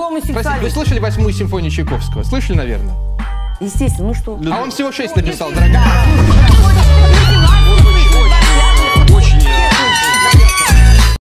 гомосексуалист. Простите, вы слышали 8-ю симфонию Чайковского? Слышали, наверное? Естественно, ну что? А он всего 6 написал, дорогая.